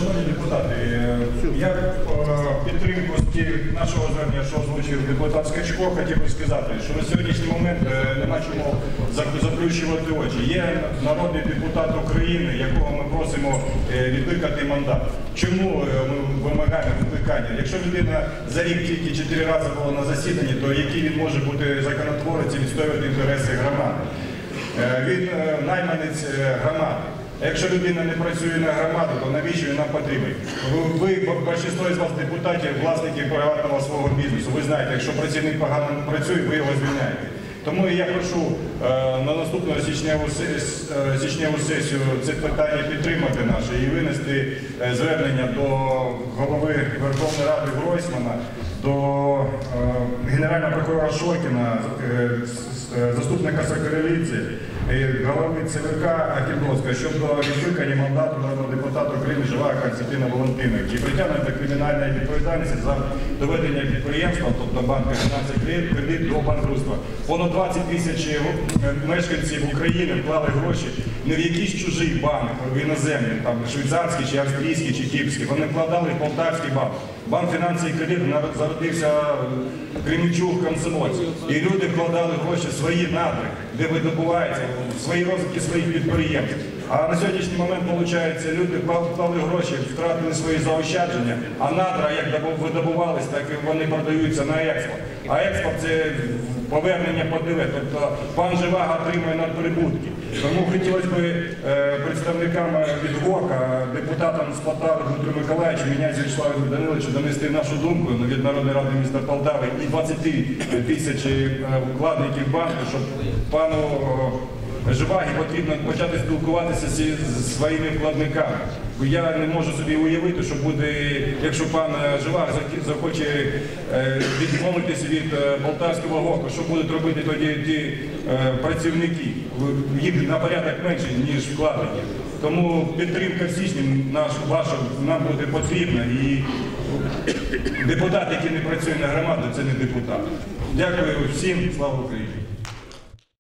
Шановні депутати, я підтримку нашого звернення, що озвучив депутат Скачко, хотів би сказати, що на сьогоднішній момент нема чому заплющувати очі. Є народний депутат України, якого ми просимо відкликати мандат. Чому ми вимагаємо відкликання? Якщо людина за рік тільки 4 рази була на засіданні, то який він може бути законотворець і відстоювати інтереси громади? Він найманець громади. А якщо людина не працює на громаду, то навіщо він нам потрібен? Ви, більшість із вас депутатів, власники приватного свого бізнесу, ви знаєте, якщо працівник погано не працює, ви його звільняєте. Тому я прошу на наступну січневу сесію це питання підтримати наше і винести звернення до голови Верховної Ради Гройсмана, до генерального прокурора Шокіна, заступника Соколівці, голови ЦВК Ахідовська щодо відкликання мандату народного депутата України Живаго Костянтина Валентиновича і притягнення кримінальної відповідальності за доведення підприємства, тобто банка «Фінансовий кредит» до банкрутства. Понад 20 тисяч мешканців України вклали гроші не в якийсь чужий банк, в іноземний, там швейцарський, чи австрійський, чи київський. Вони вкладали в Полтавський банк. Банк «Фінансовий кредит» зародився Кременчук, Комсомольськ. І люди вкладали гроші в свої надри, де видобуваються, в свої розвитки своїх підприємств. А на сьогоднішній момент, виходить, люди вклали гроші, втратили свої заощадження, а надра, як видобувалися, так і вони продаються на експорт. А експорт – це повернення ПДВ, тобто пан Живаго отримує надприбутки. Тому хотілося б представникам від ГОКа, депутатам з Полтави Дмитру Миколаївичу, мене Вячеславу Даниловичу донести нашу думку від Народної ради міста Полтави і 20 тисяч вкладників банку, щоб пану Живагі потрібно почати спілкуватися зі своїми вкладниками. Я не можу собі уявити, що буде, якщо пан Живаго захоче відмовитися від полтавського ГОКу, що будуть робити тоді ті працівники. Їх на порядок менше, ніж вкладників. Тому підтримка в січні ваша нам буде потрібна. І депутат, який не працює на громаду, це не депутат. Дякую всім. Слава Україні!